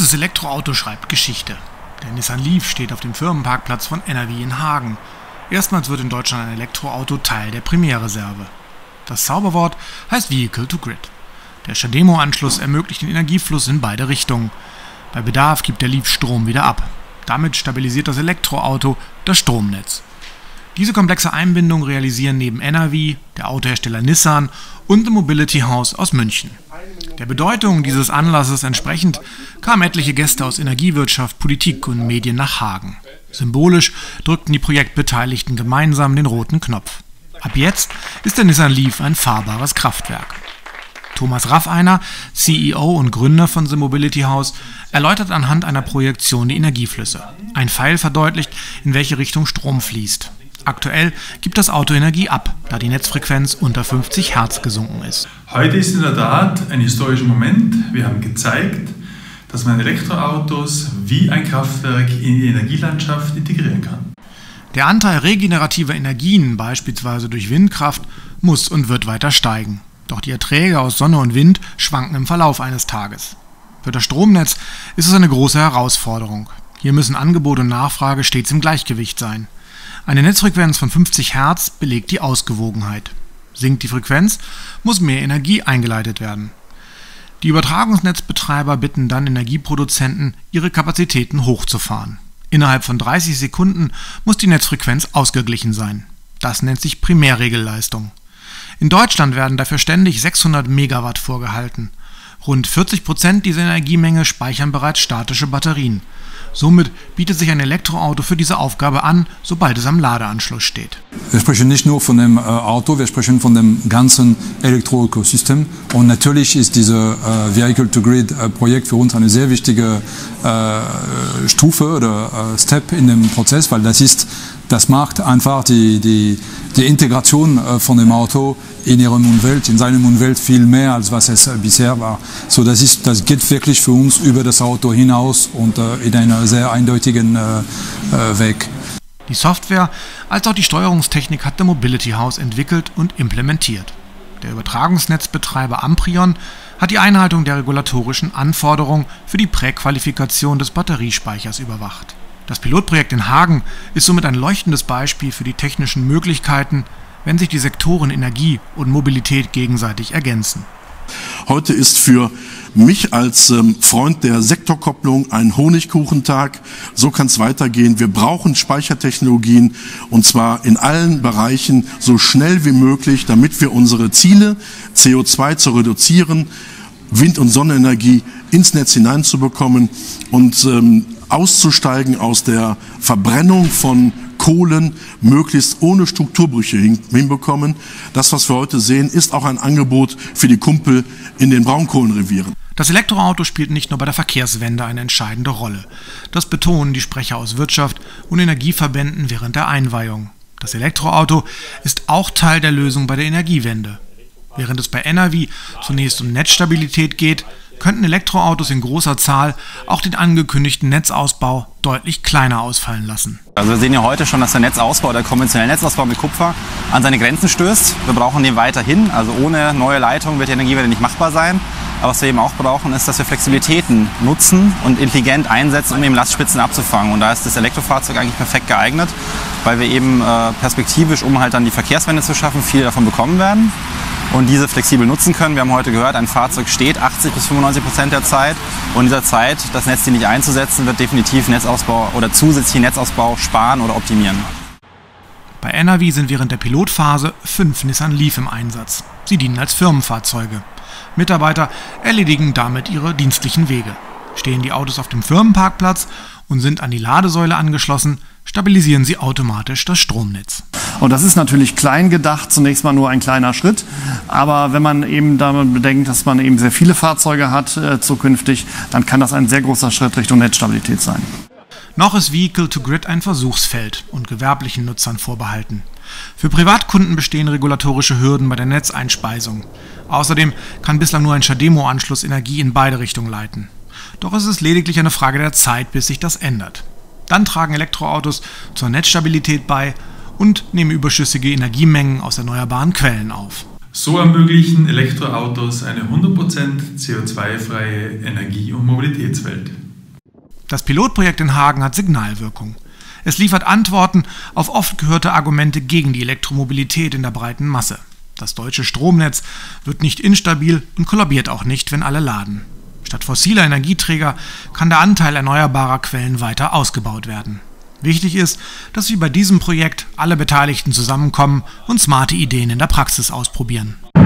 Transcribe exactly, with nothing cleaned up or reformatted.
Dieses Elektroauto schreibt Geschichte. Der Nissan Leaf steht auf dem Firmenparkplatz von N R V in Hagen. Erstmals wird in Deutschland ein Elektroauto Teil der Primärreserve. Das Zauberwort heißt Vehicle to Grid. Der CHAdeMO-Anschluss ermöglicht den Energiefluss in beide Richtungen. Bei Bedarf gibt der Leaf Strom wieder ab. Damit stabilisiert das Elektroauto das Stromnetz. Diese komplexe Einbindung realisieren neben N R V, der Autohersteller Nissan und The Mobility House aus München. Der Bedeutung dieses Anlasses entsprechend kamen etliche Gäste aus Energiewirtschaft, Politik und Medien nach Hagen. Symbolisch drückten die Projektbeteiligten gemeinsam den roten Knopf. Ab jetzt ist der Nissan Leaf ein fahrbares Kraftwerk. Thomas Raffeiner, C E O und Gründer von The Mobility House, erläutert anhand einer Projektion die Energieflüsse. Ein Pfeil verdeutlicht, in welche Richtung Strom fließt. Aktuell gibt das Auto Energie ab, da die Netzfrequenz unter fünfzig Hertz gesunken ist. Heute ist in der Tat ein historischer Moment. Wir haben gezeigt, dass man Elektroautos wie ein Kraftwerk in die Energielandschaft integrieren kann. Der Anteil regenerativer Energien, beispielsweise durch Windkraft, muss und wird weiter steigen. Doch die Erträge aus Sonne und Wind schwanken im Verlauf eines Tages. Für das Stromnetz ist es eine große Herausforderung. Hier müssen Angebot und Nachfrage stets im Gleichgewicht sein. Eine Netzfrequenz von fünfzig Hertz belegt die Ausgewogenheit. Sinkt die Frequenz, muss mehr Energie eingeleitet werden. Die Übertragungsnetzbetreiber bitten dann Energieproduzenten, ihre Kapazitäten hochzufahren. Innerhalb von dreißig Sekunden muss die Netzfrequenz ausgeglichen sein. Das nennt sich Primärregelleistung. In Deutschland werden dafür ständig sechshundert Megawatt vorgehalten. Rund vierzig Prozent dieser Energiemenge speichern bereits statische Batterien. Somit bietet sich ein Elektroauto für diese Aufgabe an, sobald es am Ladeanschluss steht. Wir sprechen nicht nur von dem äh, Auto, wir sprechen von dem ganzen Elektroökosystem. Und natürlich ist dieses äh, Vehicle-to-Grid-Projekt für uns eine sehr wichtige äh, Stufe oder äh, Step in dem Prozess, weil das ist, das macht einfach die, die, die Integration äh, von dem Auto in ihrem Umwelt, in seinem Umwelt viel mehr, als was es äh, bisher war. So, das, ist, das geht wirklich für uns über das Auto hinaus und äh, in einer sehr eindeutigen äh, äh, Weg. Die Software als auch die Steuerungstechnik hat der Mobility House entwickelt und implementiert. Der Übertragungsnetzbetreiber Amprion hat die Einhaltung der regulatorischen Anforderungen für die Präqualifikation des Batteriespeichers überwacht. Das Pilotprojekt in Hagen ist somit ein leuchtendes Beispiel für die technischen Möglichkeiten, wenn sich die Sektoren Energie und Mobilität gegenseitig ergänzen. Heute ist für mich als ähm, Freund der Sektorkopplung ein Honigkuchentag. So kann es weitergehen. Wir brauchen Speichertechnologien und zwar in allen Bereichen so schnell wie möglich, damit wir unsere Ziele, C O zwei zu reduzieren, Wind- und Sonnenenergie ins Netz hineinzubekommen und ähm, auszusteigen aus der Verbrennung von Kohlen, möglichst ohne Strukturbrüche hinbekommen. Das, was wir heute sehen, ist auch ein Angebot für die Kumpel in den Braunkohlenrevieren. Das Elektroauto spielt nicht nur bei der Verkehrswende eine entscheidende Rolle. Das betonen die Sprecher aus Wirtschaft und Energieverbänden während der Einweihung. Das Elektroauto ist auch Teil der Lösung bei der Energiewende. Während es bei N R V zunächst um Netzstabilität geht, könnten Elektroautos in großer Zahl auch den angekündigten Netzausbau deutlich kleiner ausfallen lassen. Also wir sehen ja heute schon, dass der Netzausbau, der konventionelle Netzausbau mit Kupfer an seine Grenzen stößt. Wir brauchen den weiterhin, also ohne neue Leitung wird die Energiewende nicht machbar sein. Aber was wir eben auch brauchen, ist, dass wir Flexibilitäten nutzen und intelligent einsetzen, um eben Lastspitzen abzufangen. Und da ist das Elektrofahrzeug eigentlich perfekt geeignet, weil wir eben äh, perspektivisch, um halt dann die Verkehrswende zu schaffen, viel davon bekommen werden und diese flexibel nutzen können. Wir haben heute gehört, ein Fahrzeug steht achtzig bis fünfundneunzig Prozent der Zeit und in dieser Zeit das Netz nicht einzusetzen, wird definitiv Netzausbau oder zusätzlichen Netzausbau sparen oder optimieren. Bei N R V sind während der Pilotphase fünf Nissan Leaf im Einsatz. Sie dienen als Firmenfahrzeuge. Mitarbeiter erledigen damit ihre dienstlichen Wege. Stehen die Autos auf dem Firmenparkplatz und sind an die Ladesäule angeschlossen, stabilisieren sie automatisch das Stromnetz. Und das ist natürlich klein gedacht, zunächst mal nur ein kleiner Schritt. Aber wenn man eben damit bedenkt, dass man eben sehr viele Fahrzeuge hat äh, zukünftig, dann kann das ein sehr großer Schritt Richtung Netzstabilität sein. Noch ist Vehicle to Grid ein Versuchsfeld und gewerblichen Nutzern vorbehalten. Für Privatkunden bestehen regulatorische Hürden bei der Netzeinspeisung. Außerdem kann bislang nur ein CHAdeMO-Anschluss Energie in beide Richtungen leiten. Doch es ist lediglich eine Frage der Zeit, bis sich das ändert. Dann tragen Elektroautos zur Netzstabilität bei und nehmen überschüssige Energiemengen aus erneuerbaren Quellen auf. So ermöglichen Elektroautos eine hundert Prozent C O zwei freie Energie- und Mobilitätswelt. Das Pilotprojekt in Hagen hat Signalwirkung. Es liefert Antworten auf oft gehörte Argumente gegen die Elektromobilität in der breiten Masse. Das deutsche Stromnetz wird nicht instabil und kollabiert auch nicht, wenn alle laden. Statt fossiler Energieträger kann der Anteil erneuerbarer Quellen weiter ausgebaut werden. Wichtig ist, dass wie bei diesem Projekt alle Beteiligten zusammenkommen und smarte Ideen in der Praxis ausprobieren.